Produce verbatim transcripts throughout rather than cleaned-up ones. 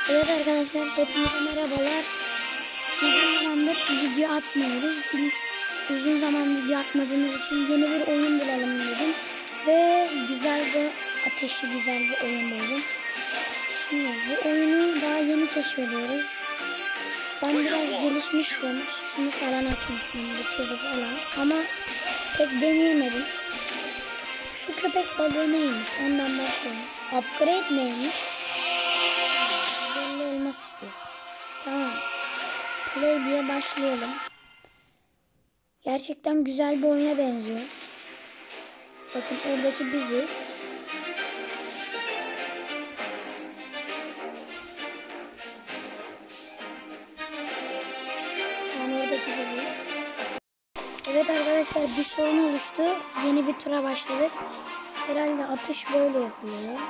Evet arkadaşlar, hepinize merhabalar. Uzun zamandır video atmıyoruz. Uzun zaman video atmadığımız için yeni bir oyun bulalım dedim. Ve güzel bir ateşli güzel bir oyun buldum. Şimdi bu oyunu daha yeni keşfediyoruz. Ben biraz gelişmiştim. Şunu falan açmıştım. Bu falan. Ama pek deneyemedim. Şu köpek balığı neymiş? Ondan başlayalım. Upgrade neymiş? Belli olmaz istiyor. Tamam. Play diye başlayalım. Gerçekten güzel bir oyuna benziyor. Bakın oradaki biziz. Yani oradaki biziz. Evet arkadaşlar, bir sorun oluştu. Yeni bir tura başladık. Herhalde atış böyle yapılıyor.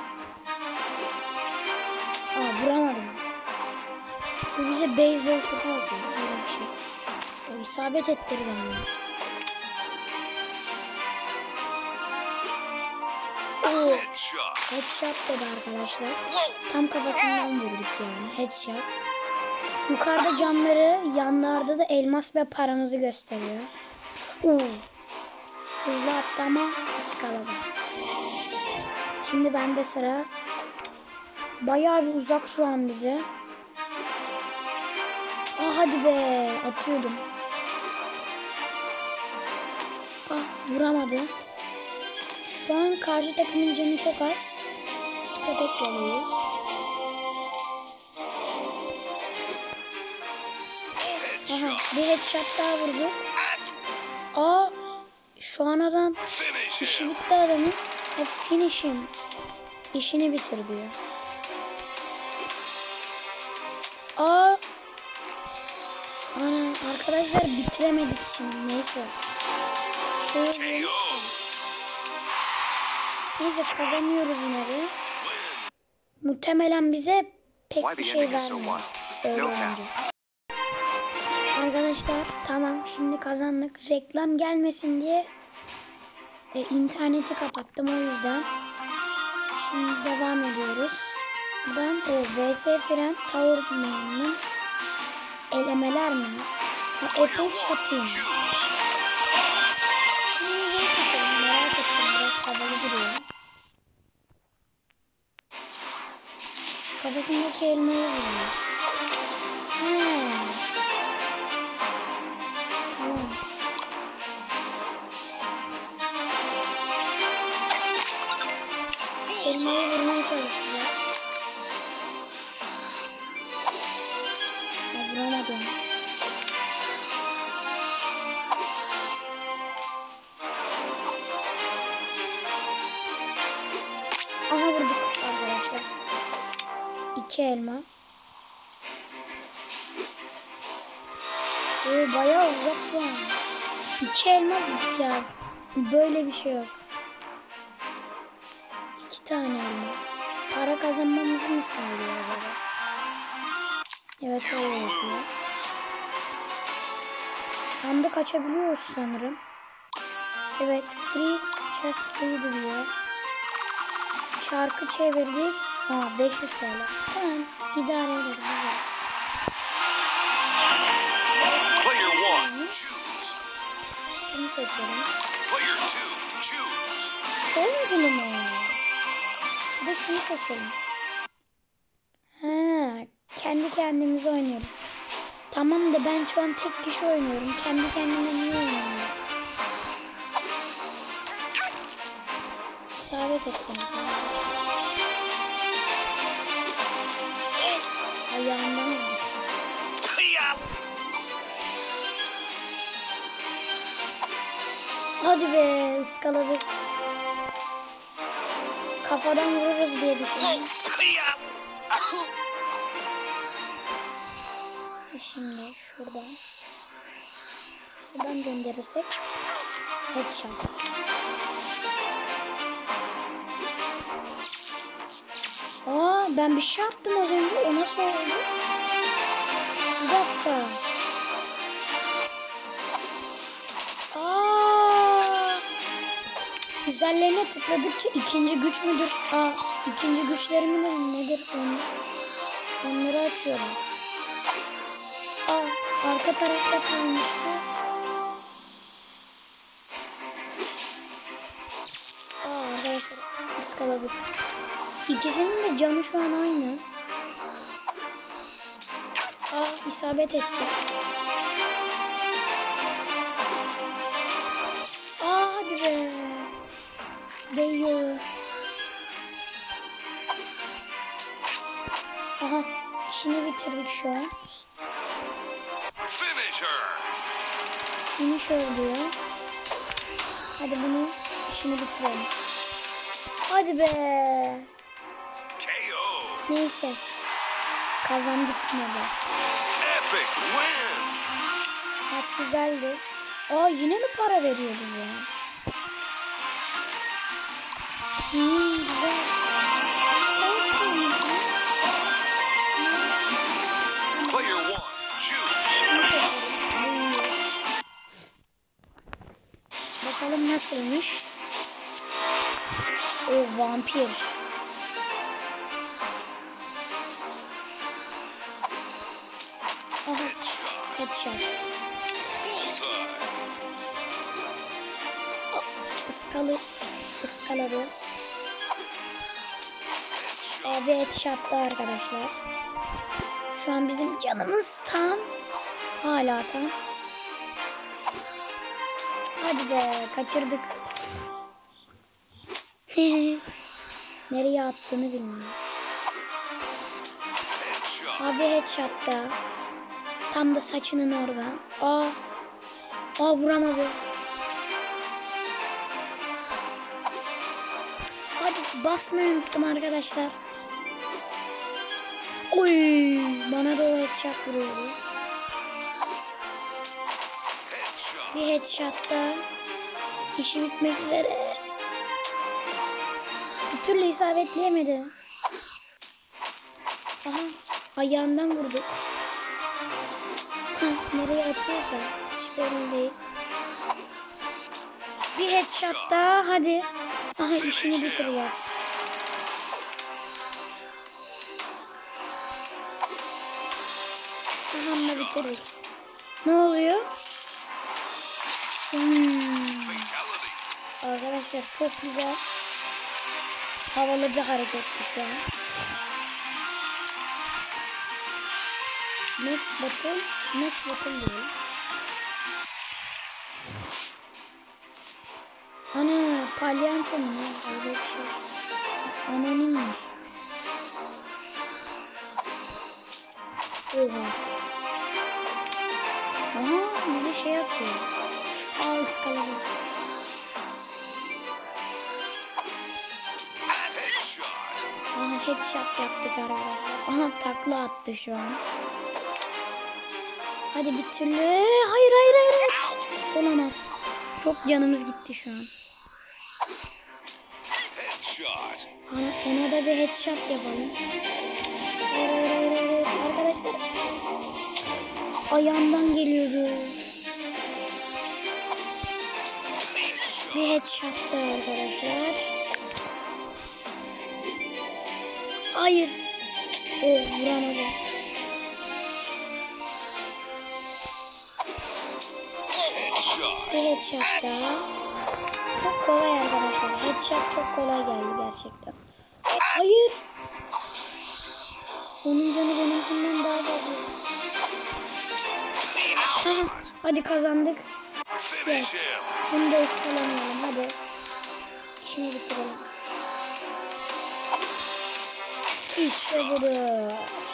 Aa, vuramadım. Bu bize beyzbol topu atıyor. Böyle bir şey. O isabet ettirdi bana. Oo. Headshot dedi arkadaşlar. Tam kafasından vurduk yani. Headshot. Yukarıda camları, yanlarda da elmas ve paramızı gösteriyor. Oo. Hızlı atlama ıskalada. Şimdi bende sıra. Bayağı bir uzak şu an bize. Ah hadi be, atıyordum. Ah, vuramadı. Şu an karşı takımın canı çok az. Biz köpek balığıyız. Aha, bir headshot daha vurdu. Aa, şu an adam işi bitti adamın. E, finish'im. İşini bitir diyor. Aa, ana arkadaşlar, bitiremedik şimdi. Neyse. Şöyle. Neyse, kazanıyoruz yine de. Muhtemelen bize pek bir şey vermiyor. Öyle önce. Arkadaşlar tamam, şimdi kazandık. Reklam gelmesin diye e, interneti kapattım, o yüzden. Şimdi devam ediyoruz. Buradan o V S Friend Tower Maintenance elemeler mi? Ha, Apple Shot'ın. Şunu yüzeye seçelim, merak ettim, biraz havalı duruyor. Kafasındaki elmayı vuruyor. He. Tamam. Elmayı vurmaya çalışacağız. Ya, vuramadım. Aha, vurduk arkadaşlar. İki elma. Oo, bayağı uzak şu an. İki elma vurduk ya. Böyle bir şey yok. İki tane elma. Para kazanmamızı mı sağlıyor acaba? Evet, öyle yapıyor. Sandık açabiliyoruz sanırım. Evet, free chest free diyor. Şarkı çevirdik. Aa, beş yüz T L. Tamam, idare edelim. Şunu seçelim. Şu oyunculu mu? Bir de şunu seçelim. Ha, kendi kendimize oynuyoruz. Tamam da ben şu an tek kişi oynuyorum. Kendi kendime niye oynuyorum? İsabet ettim. Ayağımdan oldu. Hadi be, ıskaladık. Kafadan vururuz diye düşündüm. Şimdi şuradan. Şuradan gönderirsek. Headshot. Aa, ben bir şey yaptım az önce. O nasıl oldu? Bir dakika. Aa, üzerlerine tıkladıkça ikinci güç müdür? Aa, ikinci güçlerimin nedir onu? Onları açıyorum. Aa, arka tarafta kalmıştı. Aa, arkadaşlar ıskaladık. İkisinin de canı şu an aynı. Aa, isabet etti. Aa, hadi be. Değiyor. Aha, işini bitirdik şu an. Finish oluyor. Hadi bunu işini bitirelim. Hadi be. Neyse. Kazandık yine de. Maç güzeldi. Aa, yine mi para veriyor bize? Hmm, güzel. Bakalım nasılmış. O vampir. Aha, headshot. Iskalı, ıskaladı. Abi headshot'ta arkadaşlar. Şu an bizim canımız tam. Hala tam. Hadi be, kaçırdık. Nereye attığını bilmiyorum. Abi headshot'ta. Tam da saçının orada. Aa. Aa, vuramadı. Hadi basmayı unuttum arkadaşlar. Oy, bana da o headshot vuruyordu. Bir headshot'ta işi bitmek üzere. Bir türlü isabetleyemedi. Aha, ayağından vurduk. Hah, nereye atıyorsa hiç belli değil. Bir headshot daha, hadi. Aha, işini bitireceğiz. Aha, da bitirdik. Ne oluyor? Hmm. Arkadaşlar çok güzel. Havalı bir hareketti şu an. Next battle. Next battle diyor. Ana, palyanço mu ne? Öyle bir şey. Anonimmiş. Oha. Aha, bize şey atıyor. Aa, ıskaladı. Aha, headshot yaptık arkadaşlar. Aha, takla attı şu an. Hadi bir türlü. Hayır hayır hayır. Olamaz. Çok canımız gitti şu an. Ona, ona da bir headshot yapalım. Hayır hayır hayır hayır. Arkadaşlar. Ayağımdan geliyordu. Bir headshot da arkadaşlar. Hayır. Oh, vuramadım. Bir headshot daha. Çok kolay arkadaşlar. Headshot çok kolay geldi gerçekten. Hayır. Onun canı benimkinden daha fazla. Aha, hadi kazandık. Yes. Bunu da ıskalamayalım. Hadi. İşini bitirelim. İşte budur.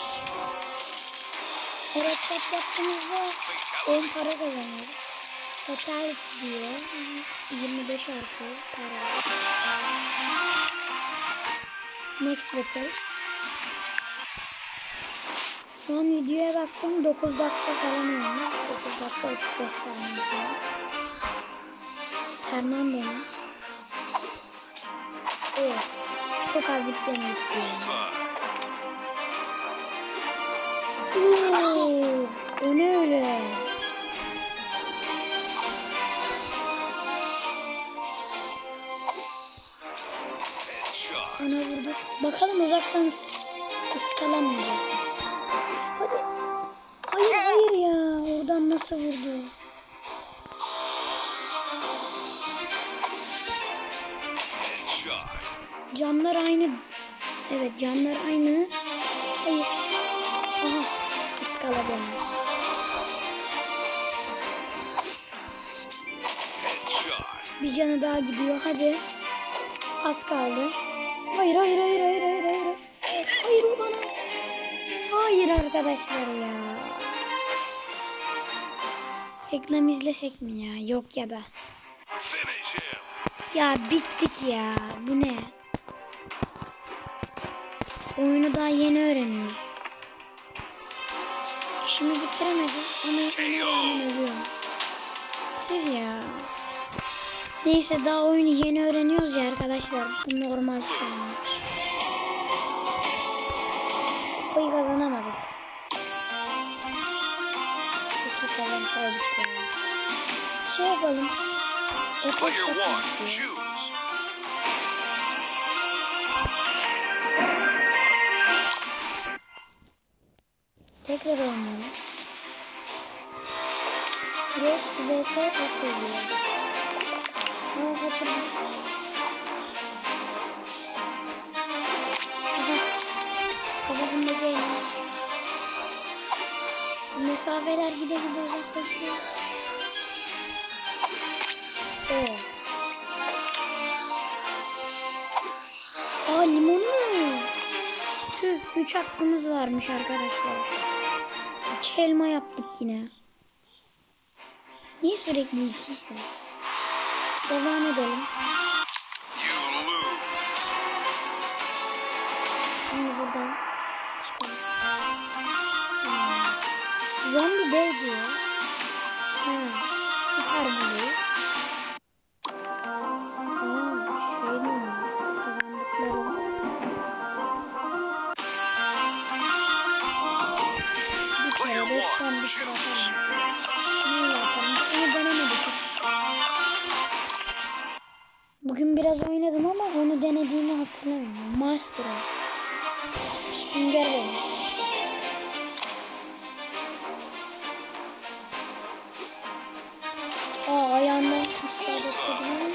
Headshot yaptığımızda on para kazanıyoruz. Fatality diyor. yirmi beş artı para. Next battle. Son videoya baktım, dokuz dakika falan olmuş. dokuz dakika otuz beş saniye falan. Fernando'nun. Evet. Çok az yüklemek diyor. Ooo. O ne öyle? Ana vurduk. Bakalım uzaktan ıs ıskalamayacak. nasıl vurdu? Canlar aynı. Evet, canlar aynı. Hayır. Aha. Iskaladım. Bir canı daha gidiyor. Hadi. Az kaldı. Hayır, hayır, hayır, hayır, hayır, hayır. Hayır, o bana. Hayır arkadaşlar ya. Reklam izlesek mi ya? Yok ya da. Ya bittik ya. Bu ne? Oyunu daha yeni öğreniyoruz. İşimi bitiremedim ama ona rağmen ölüyorum. Tüh ya. Neyse, daha oyunu yeni öğreniyoruz ya arkadaşlar. Bu normal şu an. Kupayı kazanamadık. Kupa kazansaydık ya. Şey yapalım. Apple satın. Tekrar oynayalım. Frost vs Apple diyor. Aa, hatırladım. Aha. Kafasındaki elma. Mesafeler gide gide uzaklaşıyor. Oo. Aa, limonlu. Tüh, üç hakkımız varmış arkadaşlar. İki elma yaptık yine. Niye sürekli ikiyse? Devam edelim. Şimdi buradan çıkalım. Hmm. Zombi dev diyor. Ha, süper buluyor. Aa, şöyle mi? Kazandıkları. Bir kere de son bir şey atalım. Neyle atalım? Şunu denemedik hiç. Bugün biraz oynadım ama onu denediğimi hatırlamıyorum. Master'a. Sünger olmuş. Aa, ayağından isabet ediyor.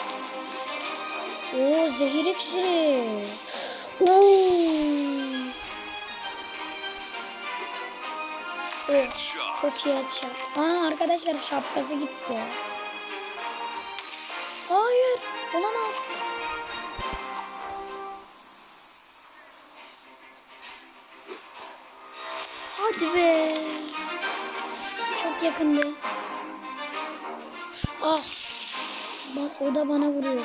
Oo, zehir iksiri. Oo. Evet, çok iyi headshot. Aa, arkadaşlar şapkası gitti. Hayır, olamaz. Hadi be. Çok yakındı. Ah. Bak, o da bana vuruyor.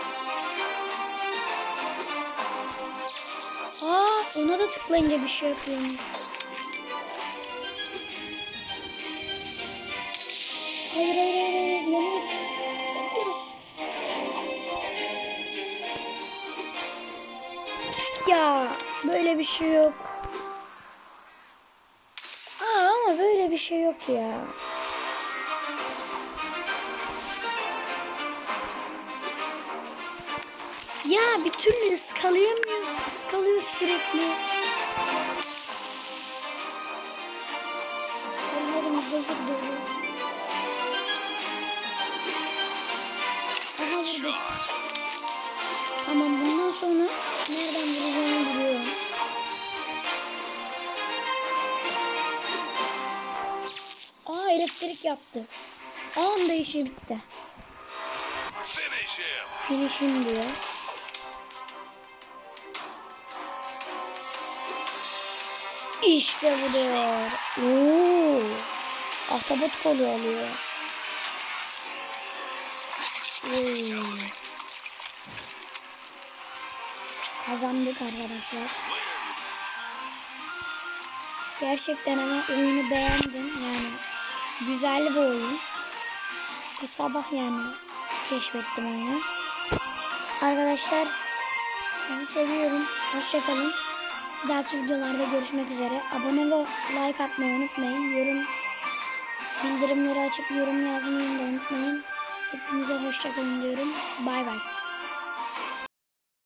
Aa, ona da tıklayınca bir şey yapıyormuş. Hayır, hayır, hayır, hayır. Yanıyoruz. Yanıyoruz. Ya, böyle bir şey yok. Aa, ama böyle bir şey yok ya. Ya, bir türlü ıskalayamıyor. Iskalıyor sürekli. Ellerim zehir dolu. Aha, vurdum. Tamam, bundan sonra nereden vuracağımı biliyorum. Aa, elektrik yaptı. Anda işi bitti. Finish'im diyor. İşte bu diyor. Oo. Ahtapot kolu alıyor. Oo. Kazandık arkadaşlar. Gerçekten ama oyunu beğendim. Yani güzel bir oyun. Bu sabah yani keşfettim oyunu. Arkadaşlar, sizi seviyorum. Hoşça kalın. Bir dahaki videolarda görüşmek üzere. Abone ve like atmayı unutmayın. Yorum, bildirimleri açıp yorum yazmayı da unutmayın. Hepinize hoşça kalın diyorum. Bay bay.